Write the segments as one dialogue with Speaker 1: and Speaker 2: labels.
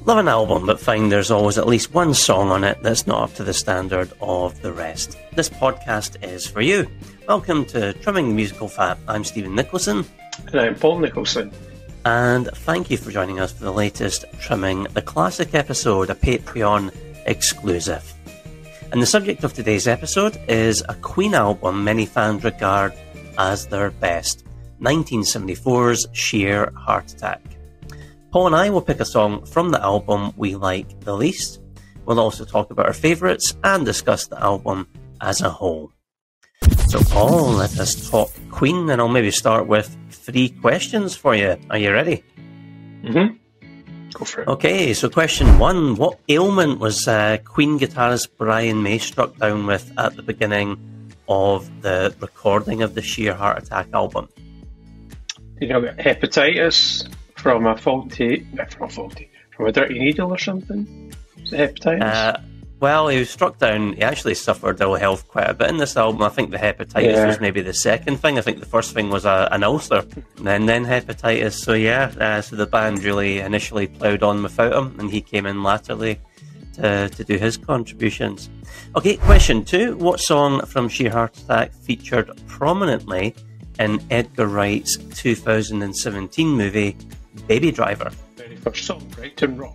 Speaker 1: Love an album, but find there's always at least one song on it that's not up to the standard of the rest. This podcast is for you. Welcome to Trimming the Musical Fat. I'm Stephen Nicholson.
Speaker 2: And I'm Paul Nicholson.
Speaker 1: And thank you for joining us for the latest Trimming the Classic episode, a Patreon exclusive. And the subject of today's episode is a Queen album many fans regard as their best, 1974's Sheer Heart Attack. Paul and I will pick a song from the album we like the least. We'll also talk about our favourites and discuss the album as a whole. So Paul, let us talk Queen, and I'll maybe start with 3 questions for you. Are you ready?
Speaker 2: Go for it.
Speaker 1: Okay, so question 1. What ailment was Queen guitarist Brian May struck down with at the beginning of the recording of the Sheer Heart Attack album?
Speaker 2: Did you have hepatitis from a dirty needle or something? Was it hepatitis?
Speaker 1: Well, he was struck down. He actually suffered ill health quite a bit in this album. I think the hepatitis was maybe the second thing. I think the first thing was an ulcer, and then hepatitis. So so the band really initially ploughed on without him, and he came in latterly to do his contributions. Okay, question 2. What song from Sheer Heart Attack featured prominently in Edgar Wright's 2017 movie Baby Driver?
Speaker 2: Very first song, Brighton Rock.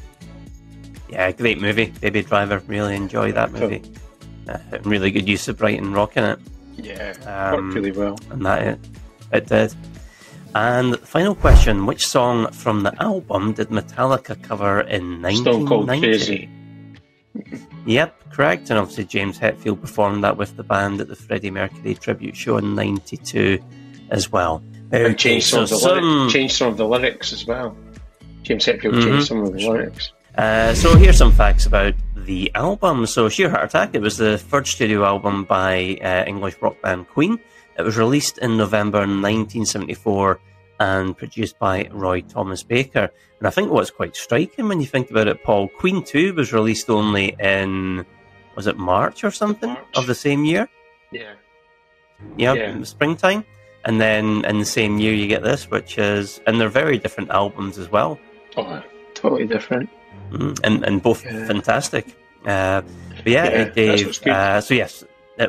Speaker 1: Yeah, great movie, Baby Driver. Really enjoyed that movie. Really good use of Brighton Rock in it.
Speaker 2: Yeah, worked really well.
Speaker 1: And that it did. And final question, which song from the album did Metallica cover in 1990?
Speaker 2: Stone Cold Crazy.
Speaker 1: Yep, correct. And obviously James Hetfield performed that with the band at the Freddie Mercury tribute show in 92 as well.
Speaker 2: And changed some of the lyrics as well. James Hetfield changed some of the lyrics.
Speaker 1: So here's some facts about the album. So Sheer Heart Attack, it was the third studio album by English rock band Queen. It was released in November 1974 and produced by Roy Thomas Baker. And I think what's quite striking when you think about it, Paul, Queen 2 was released only in, was it March or something of the same year? Yeah. Springtime. And then in the same year you get this, which is, and they're very different albums as well.
Speaker 2: Oh, totally different.
Speaker 1: And both fantastic. It gave, so yes,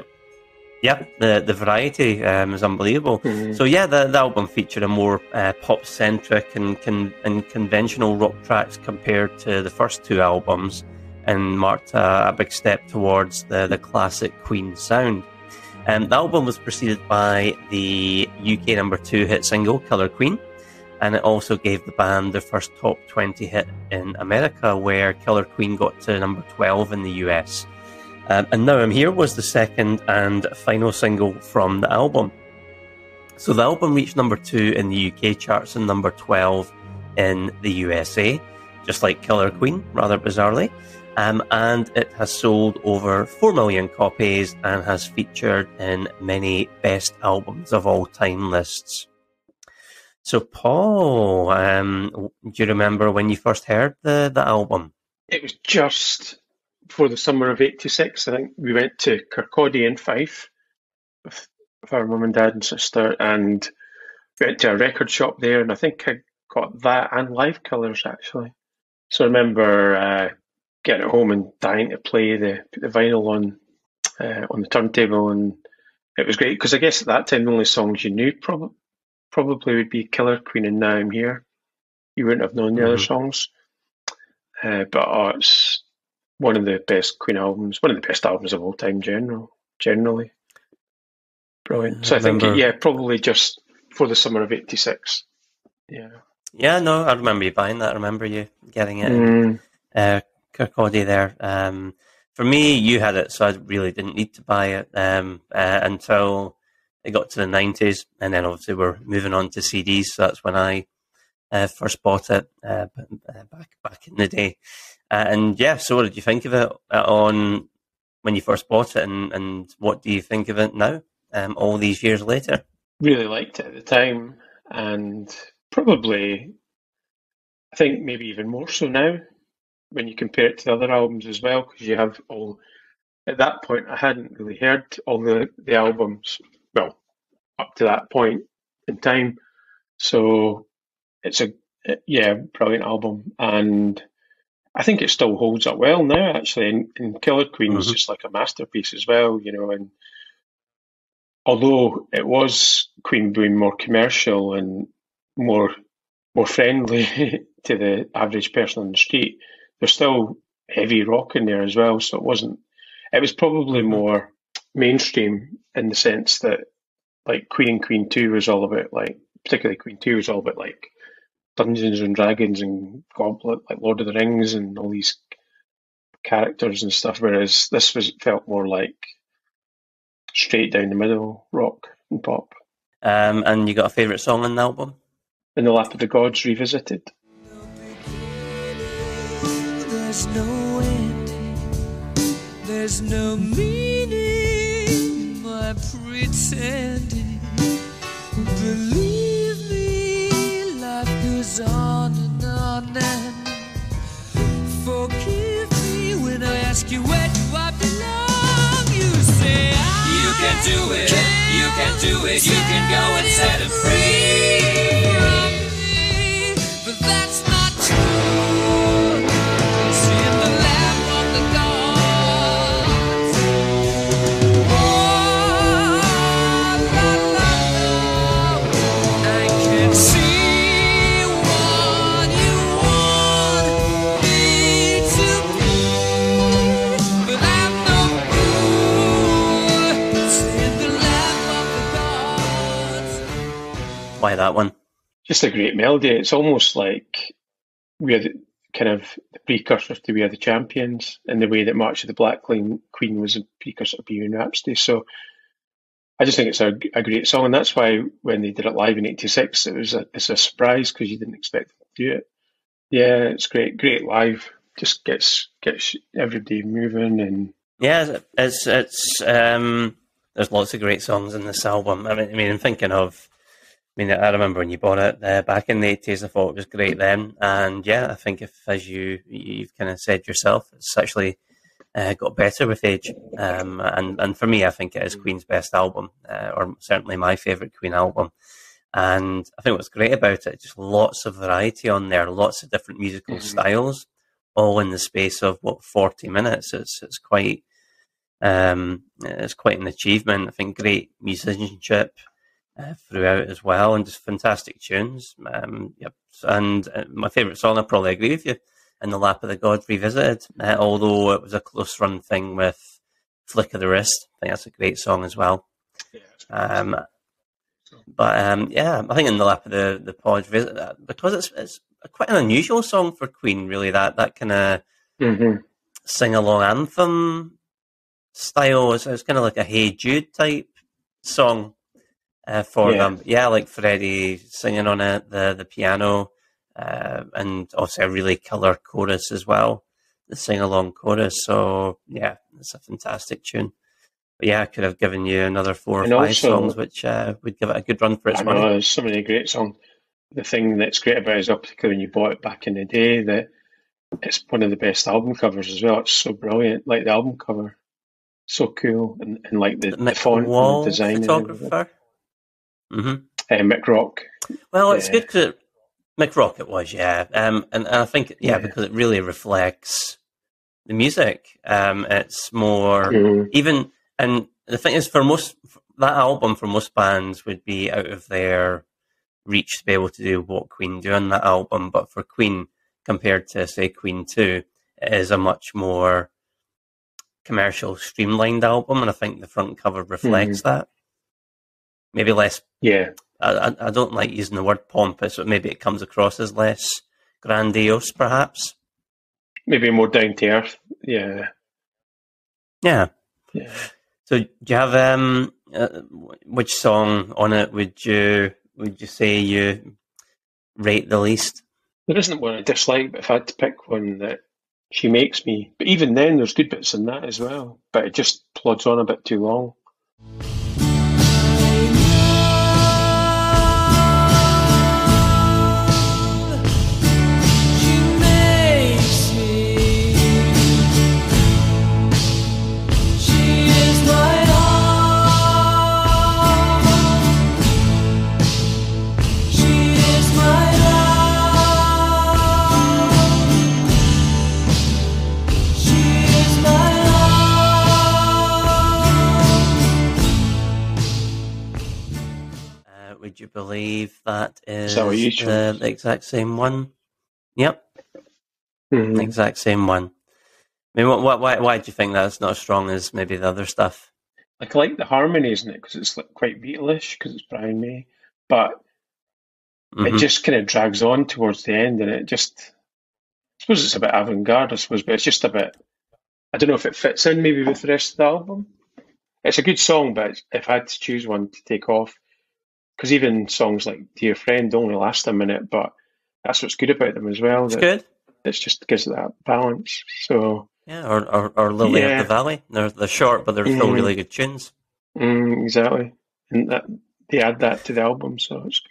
Speaker 1: the variety is unbelievable. So the album featured a more pop-centric and conventional rock tracks compared to the first 2 albums, and marked a big step towards the classic Queen sound. The album was preceded by the UK number 2 hit single, Killer Queen, and it also gave the band their first top 20 hit in America, where Killer Queen got to number 12 in the US. And Now I'm Here was the second and final single from the album. So the album reached number 2 in the UK charts and number 12 in the USA, just like Killer Queen, rather bizarrely. And it has sold over 4 million copies and has featured in many best albums of all time lists. So Paul, do you remember when you first heard the album?
Speaker 2: It was just before the summer of '86. I think we went to Kirkcaldy in Fife with our mum and dad and sister, and we went to a record shop there, and I think I got that and Live Colours actually. So I remember getting it home and dying to play put the vinyl on the turntable, and it was great because I guess at that time the only songs you knew probably would be Killer Queen and Now I'm Here. You wouldn't have known the other songs. But it's one of the best Queen albums, one of the best albums of all time generally. Brilliant. So I think, probably just for the summer of '86.
Speaker 1: Yeah, no, I remember you buying that. I remember you getting it in Kirkcaldy there. For me, you had it, so I really didn't need to buy it until it got to the 90s, and then obviously we're moving on to CDs, so that's when I first bought it back in the day. So what did you think of it on when you first bought it, and what do you think of it now, all these years later?
Speaker 2: Really liked it at the time, and probably, I think maybe even more so now, when you compare it to the other albums as well, because you have all, at that point I hadn't really heard all the albums, well, up to that point in time, so it's a brilliant album, and I think it still holds up well now, actually. And Killer Queen is just like a masterpiece as well, you know. And although it was Queen being more commercial and more friendly to the average person on the street, there's still heavy rock in there as well. So it wasn't. It was probably more mainstream in the sense that, like, Queen and Queen 2 was all about, like, particularly Queen 2 was all about, like, Dungeons and Dragons and Goblet, like Lord of the Rings and all these characters and stuff, whereas this felt more like straight down the middle rock and pop.
Speaker 1: And you got a favourite song on the album?
Speaker 2: In the Lap of the Gods Revisited.
Speaker 3: There's no ending, there's no meaning by pretending. Believe me, life goes on and on, and forgive me when I ask you where do I belong. You say you can do it, you can do it, you can go and set it free. But that's not true. It's in the lap of the gods. Oh, la, la, la. I can see what you want me to be, but I'm no fool. It's in the lap of the gods.
Speaker 1: Why that one?
Speaker 2: Just a great melody. It's almost like we're the, kind of the precursor to We Are the Champions, in the way that March of the Black Queen was a precursor to Bohemian Rhapsody. So I just think it's a great song, and that's why when they did it live in '86, it's a surprise because you didn't expect them to do it. Yeah, it's great live. Just gets everybody moving, and
Speaker 1: yeah, it's there's lots of great songs in this album. I mean, I'm thinking of. I mean, I remember when you bought it back in the 80s, I thought it was great then. And yeah, I think as you've kind of said yourself, it's actually got better with age. And for me, I think it is Queen's best album, or certainly my favourite Queen album. And I think what's great about it, just lots of variety on there, lots of different musical styles, all in the space of, 40 minutes. It's quite an achievement. I think great musicianship throughout as well, and just fantastic tunes. Yep. And my favourite song, I probably agree with you, In the Lap of the Gods Revisited, although it was a close run thing with Flick of the Wrist. I think that's a great song as well. Yeah, I think In the Lap of the Gods Revisited, because it's quite an unusual song for Queen, really, that kind of sing-along anthem style. It's kind of like a Hey Jude type song. For them, like Freddie singing on it, the piano, and also a really killer chorus as well, the sing-along chorus. So yeah, it's a fantastic tune. But yeah, I could have given you another 4 or 5 songs, which would give it a good run for its money.
Speaker 2: There's so many great songs. The thing that's great about it is, particularly when you bought it back in the day, that it's one of the best album covers as well. It's so brilliant, like the album cover, so cool, and like the font and the design.
Speaker 1: Photographer.
Speaker 2: Mick Rock.
Speaker 1: Well, it's good because Mick Rock it was, yeah. And I think, because it really reflects the music. It's more even, and the thing is, that album for most bands would be out of their reach to be able to do what Queen do on that album. But for Queen, compared to, say, Queen 2, it is a much more commercial, streamlined album, and I think the front cover reflects that. Maybe less.
Speaker 2: Yeah.
Speaker 1: I don't like using the word pompous, but maybe it comes across as less grandiose, perhaps.
Speaker 2: Maybe more down to earth. Yeah.
Speaker 1: Yeah. So, do you have which song on it would you say you rate the least?
Speaker 2: There isn't one I dislike, but if I had to pick one that she makes me, but even then, there's good bits in that as well. But it just plods on a bit too long.
Speaker 1: you believe that is
Speaker 2: that what you
Speaker 1: the exact same one? Yep.
Speaker 2: Mm-hmm.
Speaker 1: Exact same one. I mean, why do you think that's not as strong as maybe the other stuff?
Speaker 2: Like, I like the harmonies in it because it's like quite Beatles-ish because it's Brian May, but it just kind of drags on towards the end, and it just, I suppose it's a bit avant-garde, I suppose, but it's just a bit, I don't know if it fits in maybe with the rest of the album. It's a good song, but if I had to choose one to take off, because even songs like Dear Friend only last a minute, but that's what's good about them as well.
Speaker 1: It's good.
Speaker 2: It just gives it that balance. So
Speaker 1: yeah, or Lily of the Valley. They're short, but they're still really good tunes.
Speaker 2: Exactly, and that they add that to the album, so it's good.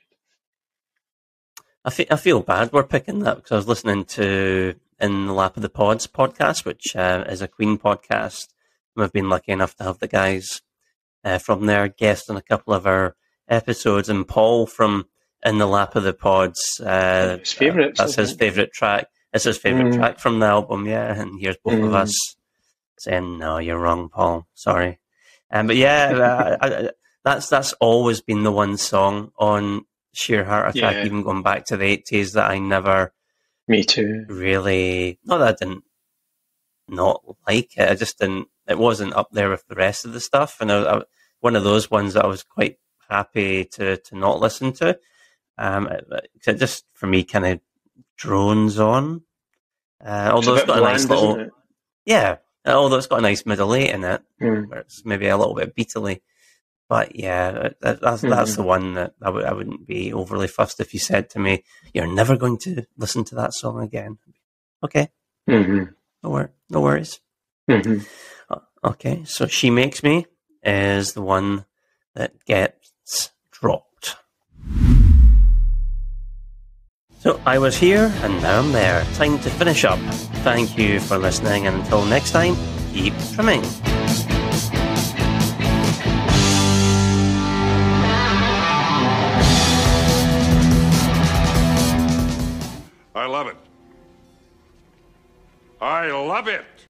Speaker 1: I feel bad we're picking that because I was listening to In the Lap of the Pods podcast, which is a Queen podcast. We've been lucky enough to have the guys from there guest on a couple of our episodes, and Paul from In the Lap of the Pods.
Speaker 2: His favourite.
Speaker 1: That's his favourite track. It's his favourite track from the album, yeah. And here's both of us saying, "No, you're wrong, Paul. Sorry." But yeah, that's always been the one song on Sheer Heart Attack, even going back to the 80s, that I never.
Speaker 2: Me too.
Speaker 1: Really, not that I didn't not like it. I just didn't. It wasn't up there with the rest of the stuff, and I one of those ones that I was quite happy to not listen to. It just for me kind of drones on. Although it's got a nice little, although it's got a nice middle eight in it, where it's maybe a little bit beatly. But yeah, that's the one that I wouldn't be overly fussed if you said to me, "You're never going to listen to that song again." Okay, no worries. Okay, so She Makes Me is the one that gets dropped. So I was here and now I'm there. Time to finish up. Thank you for listening, and until next time, keep trimming.
Speaker 4: I love it. I love it.